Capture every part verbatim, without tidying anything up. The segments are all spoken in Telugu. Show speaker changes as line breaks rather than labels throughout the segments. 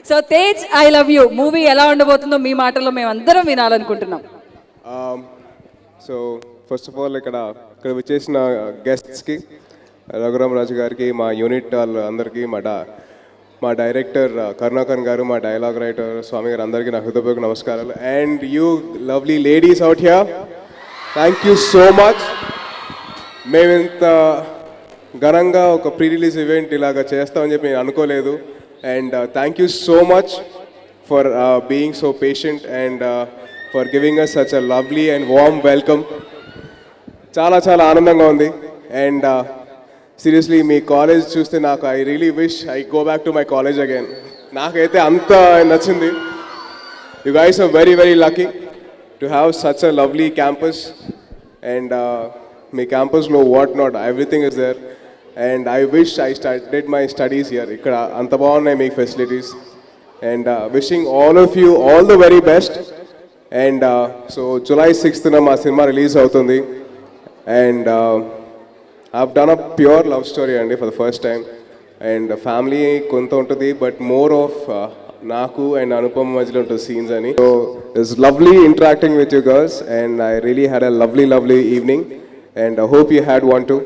So Tej, I love you movie ఎలా ఉండబోతుందో మీ మాటల్లో మేము అందరం వినాలనుకుంటున్నాం.
సో ఫస్ట్ ఆఫ్ ఆల్ ఇక్కడ ఇక్కడ వచ్చేసిన గెస్ట్స్కి, రఘురామ్ రాజు గారికి, మా యూనిట్ వాళ్ళు అందరికీ, మా డా మా డైరెక్టర్ కరుణాకర్ గారు, మా డైలాగ్ రైటర్ స్వామి గారు, అందరికీ నా హృదయపూర్వక నమస్కారాలు. And you lovely ladies out here, thank you so much. మేము ఇంత ఘనంగా ఒక ప్రీ రిలీజ్ ఈవెంట్ ఇలాగ చేస్తామని చెప్పి నేను అనుకోలేదు. And thank you so much for being so patient and for giving us such a lovely and warm welcome. చాలా చాలా ఆనందంగా ఉంది. అండ్ సీరియస్లీ మీ కాలేజ్ చూస్తే నాకు I really wish I go back to my college again. నాకైతే అంత నచ్చింది. You guys are very very lucky to have such a lovely campus. And మీ క్యాంపస్లో what not everything is there. And I wish I started my studies here. ఇక్కడ అంత బాగున్నాయి మీ facilities. And wishing all of you all the very best. And so July సిక్స్త్న మా సినిమా రిలీజ్ అవుతుంది. And I've done a pure love story అండి for the first time. And family కొంత ఉంటుంది, బట్ మోర్ ఆఫ్ నాకు అండ్ అనుపమ మధ్యలో ఉంటుంది సీన్స్ అని. So it's lovely interacting with you girls and I really had a lovely lovely evening. And I hope you had one too.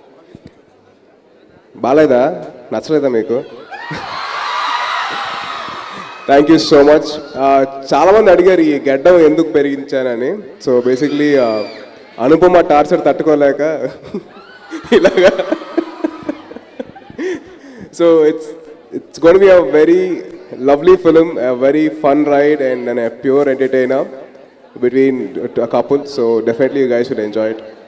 బాలేదా? నచ్చలేదా మీకు? Thank you so much. చాలామంది అడిగారు ఈ గడ్డం ఎందుకు పెరిగించానని. సో బేసిక్లీ అనుపమ టార్చర్ తట్టుకోలేక ఇలాగా. So it's it's gonna be a very lovely film, a very fun ride and, and a pure entertainer between a couple. So definitely you guys should enjoy it.